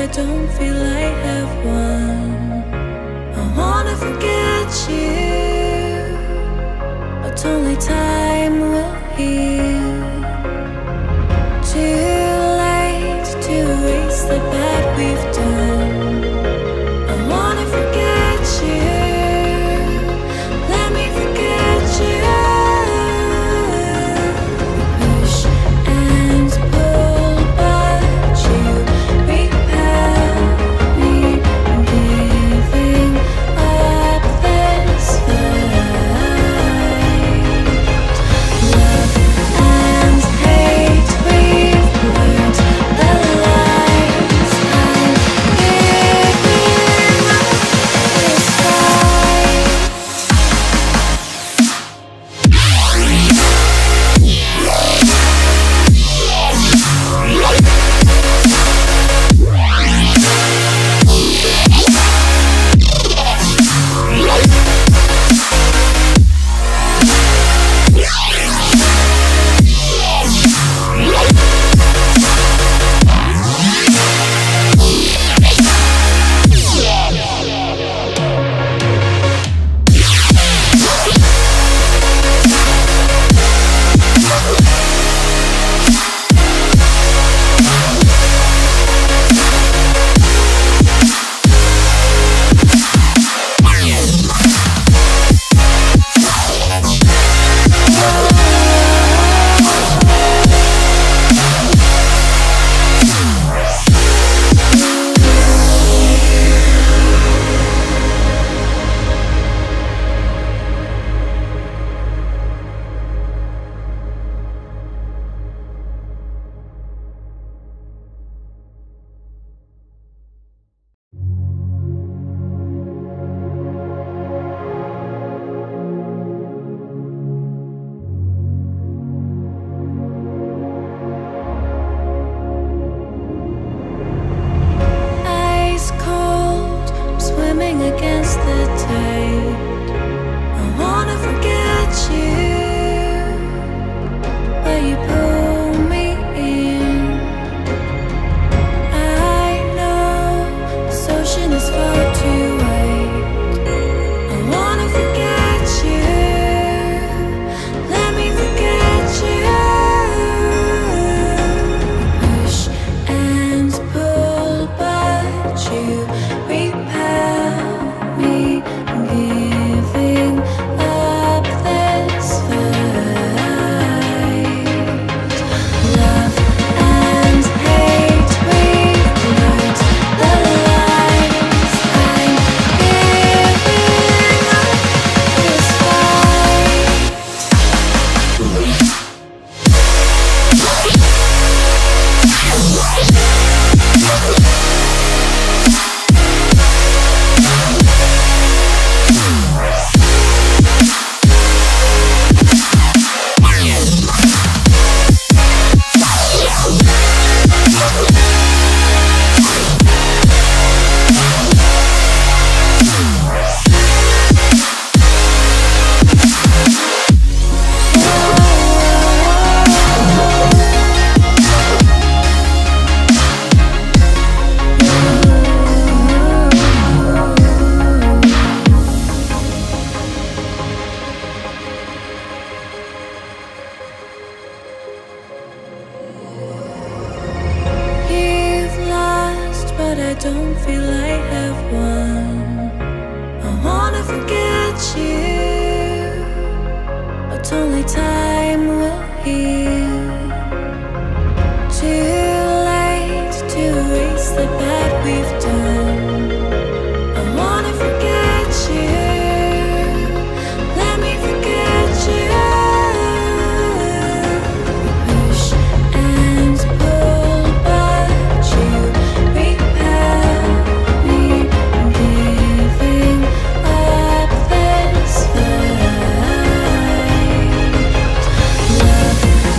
don't feel I have one. I wanna forget you, but only time will heal. Too late to erase the bad we've done. I wanna forget you, let me forget you. Push and pull, but you repel me, giving up this fight. Love and hate, we've blurred the lines. I'm giving up this fight. Ice cold, I'm swimming against the tide. I wanna forget you, but you pull me in. I know this ocean is far too wide. I wanna forget you, let me forget you. Push and pull, but you repel me, giving up this fight. Love and hate, we've blurred the lines. I'm giving up this fight. You've lost, but I don't feel I have won. I wanna forget you, but only time will heal. Too late to erase the bad we've done. I wanna forget you, let me forget you. Push and pull, but you repel me, giving up this fight. Love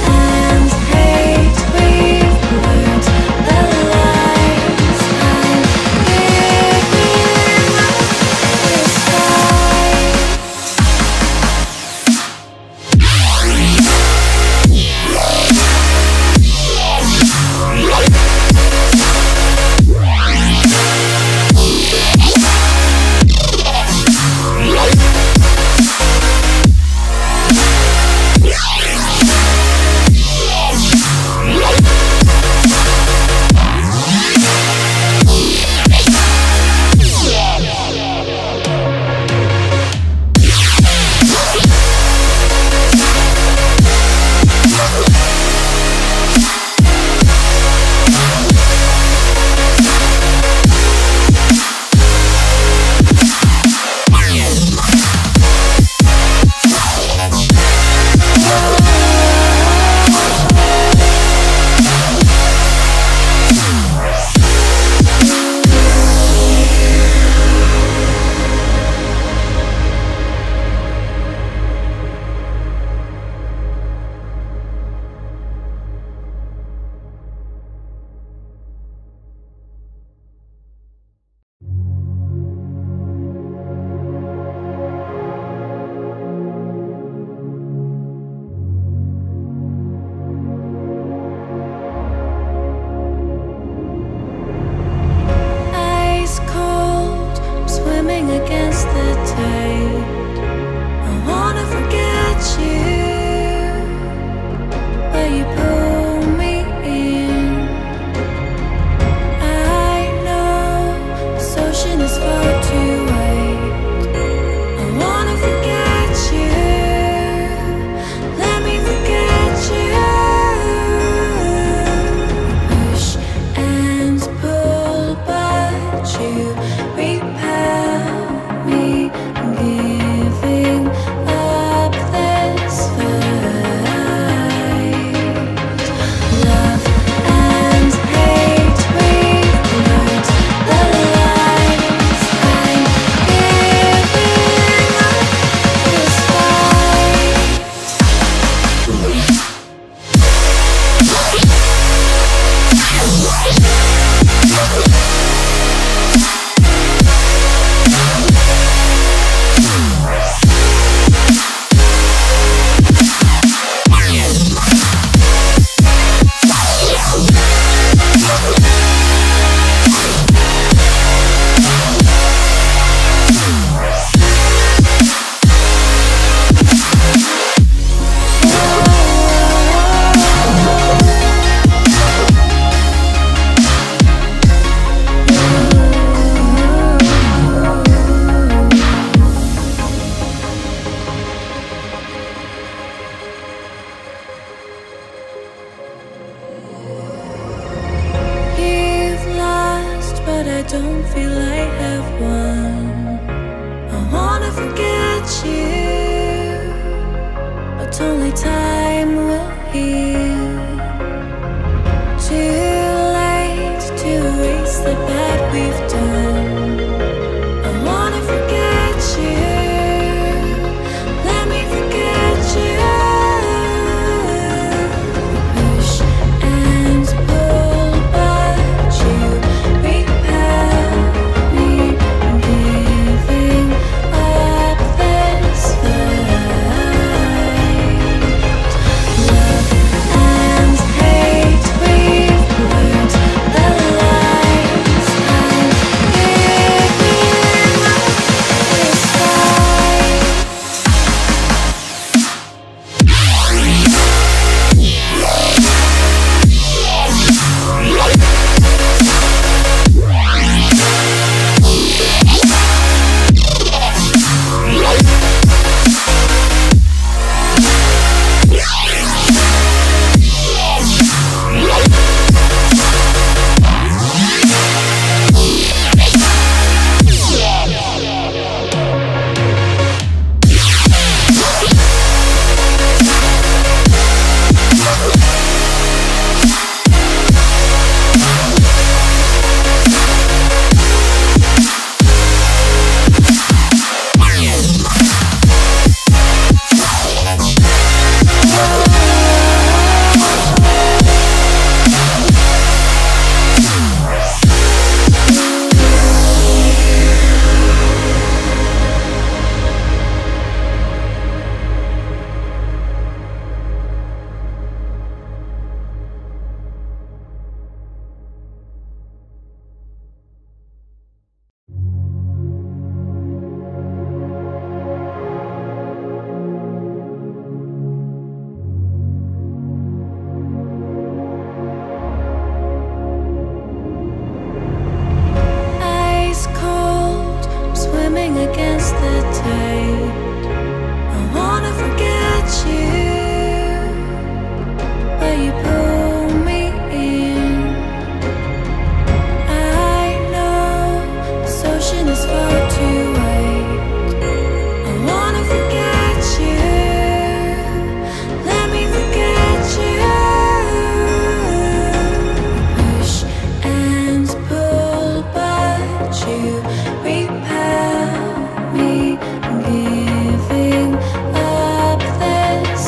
don't feel I have one. I wanna forget you, but only time will heal. Too late to erase the bad we've done. I wanna forget you, let me forget you. Push and pull, but you repel me, giving up this fight. Love and hate, we've learned the lines. I'm giving up this fight. Ice cold, I'm swimming against the tide. I wanna forget you, but you pull me in. I know this ocean is far too wide. I wanna forget you, let me forget you. Push and pull, but you repel me, giving up this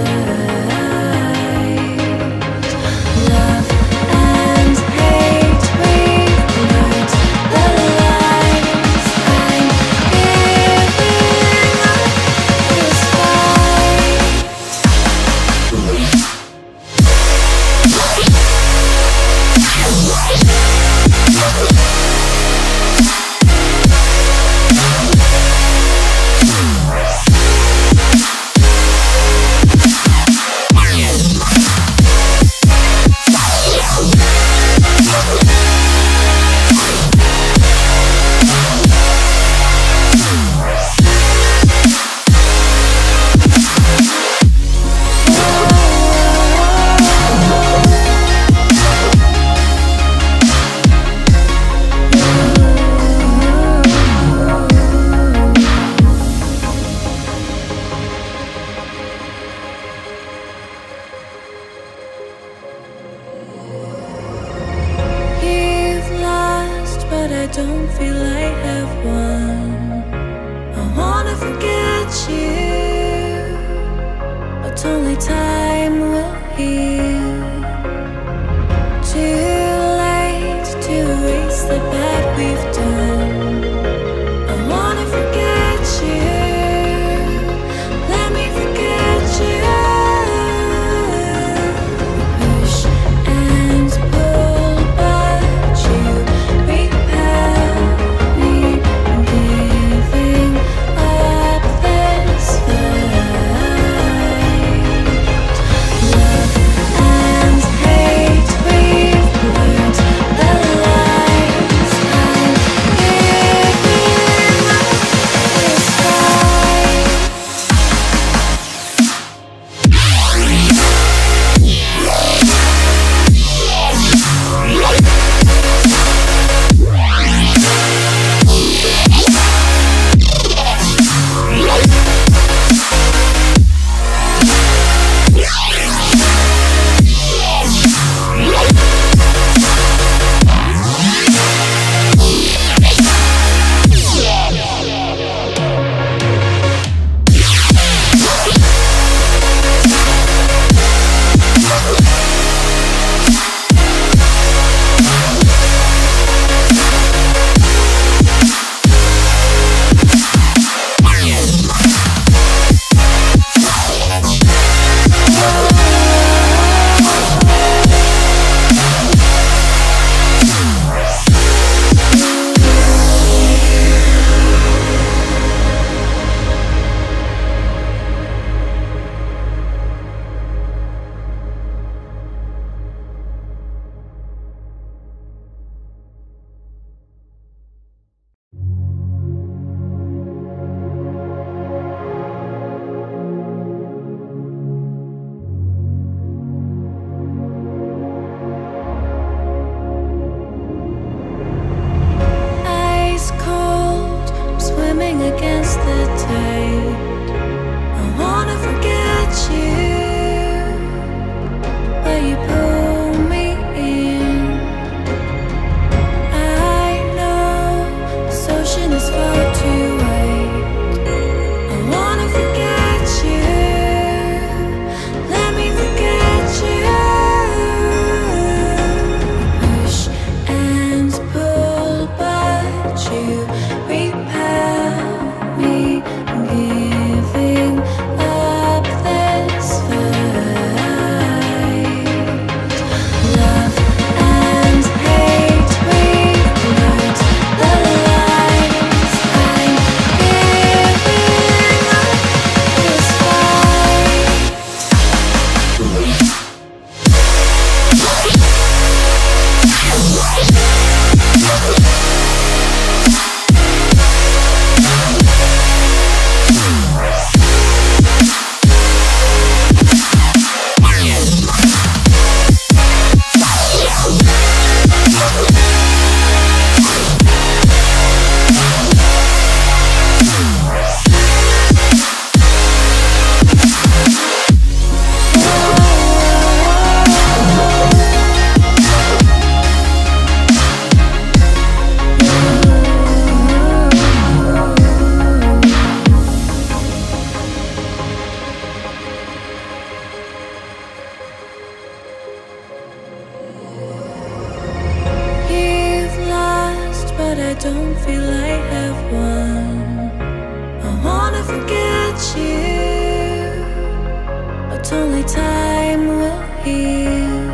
fight. Love and hate, we've learned the lines. I'm giving up this fight. You've lost, but I don't feel I have won. I wanna forget you, but only time will heal. Too late to erase the bad we've done. I wanna forget you, let me forget you. Push and pull, but you repel me, giving up this fight. Love don't feel I have one. I wanna forget you, but only time will heal.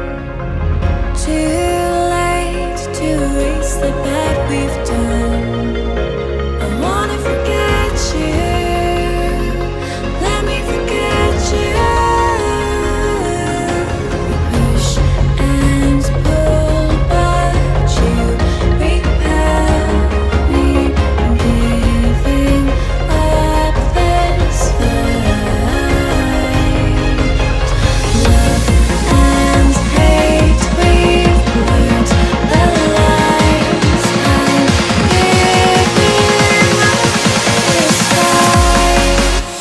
Too late to erase the bad we've done. I wanna forget you, let me forget you. Push and pull, but you repel me, giving up this fight. Love and hate, we've blurred the lines. I'm giving up this fight.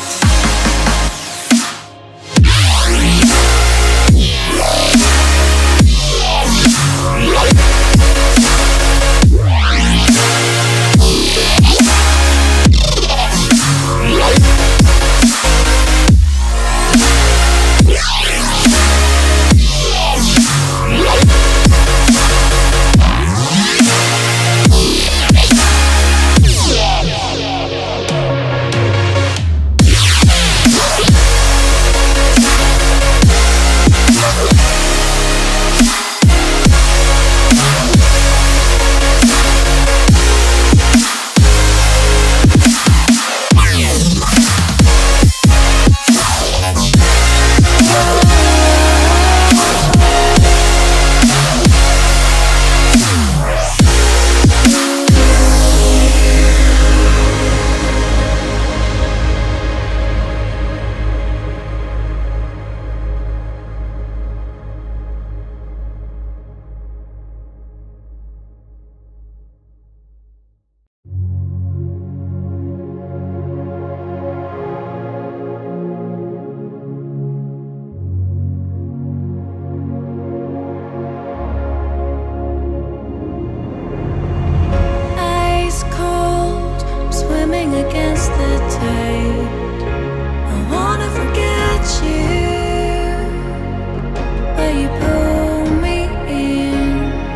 Ice cold, I'm swimming against the tide. I wanna forget you, but you pull me in.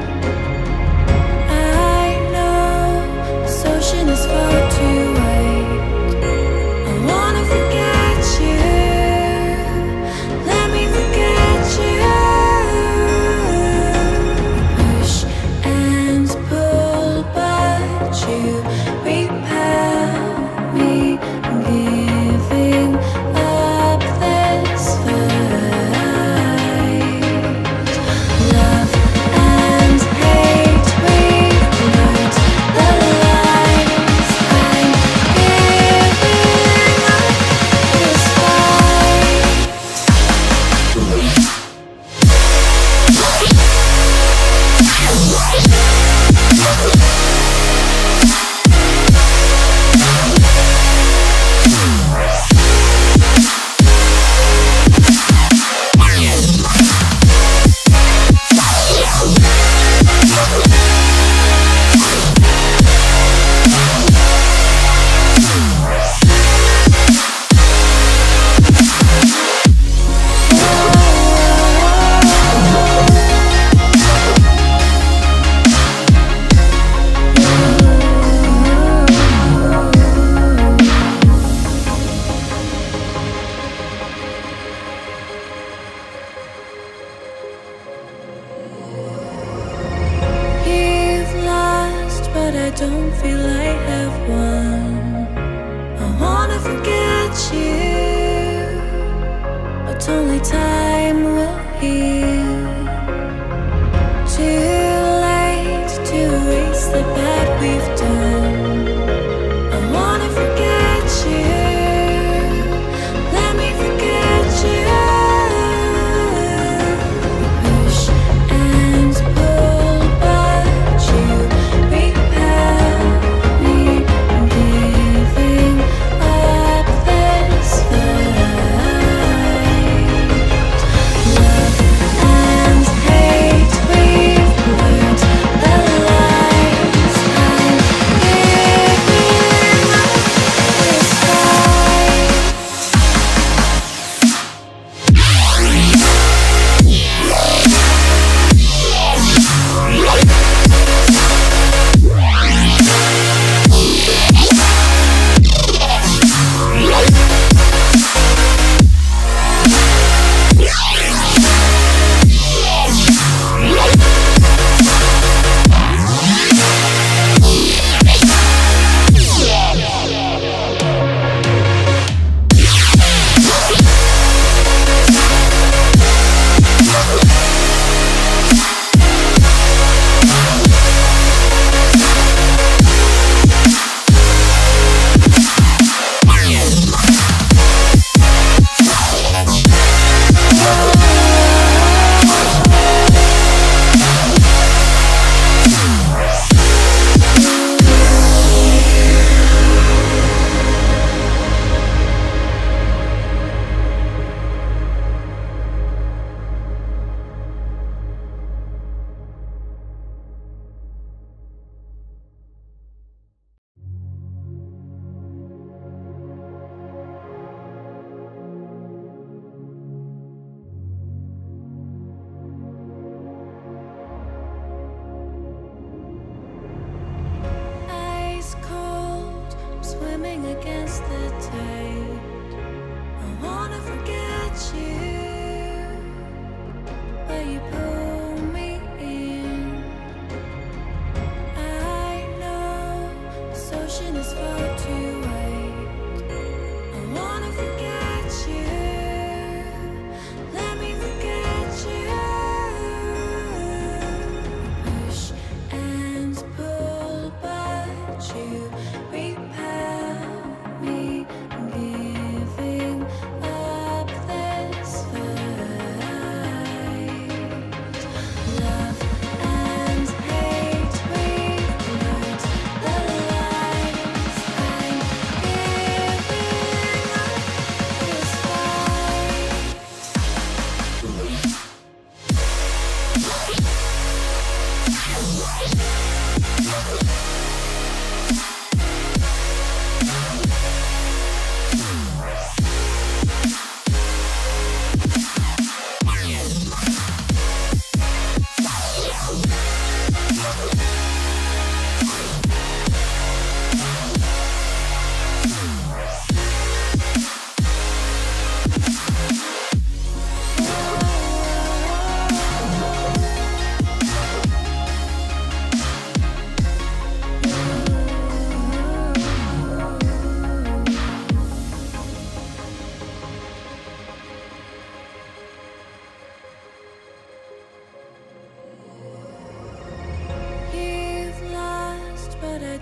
I know this ocean is far too wide. I wanna forget you, let me forget you. Push and pull, but you repel me, giving up this fight. Love and hate, we've blurred the lines. I'm giving up this fight. You've lost, but I don't feel I have won. I wanna forget you, but only time will heal. Too late to erase the bad we've done. I wanna forget you, let me forget you. Push and pull, but you repel me, giving up this fight. Love and hate, we've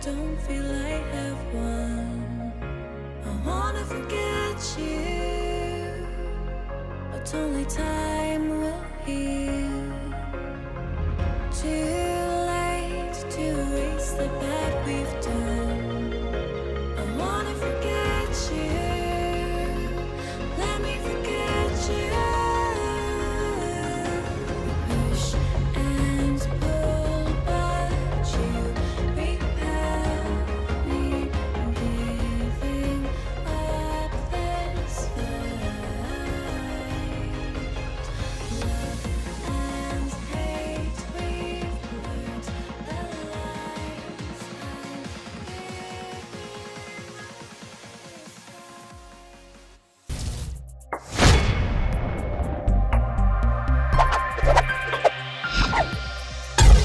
don't feel I have one. I wanna forget you, but only time will heal. Too late to erase the past.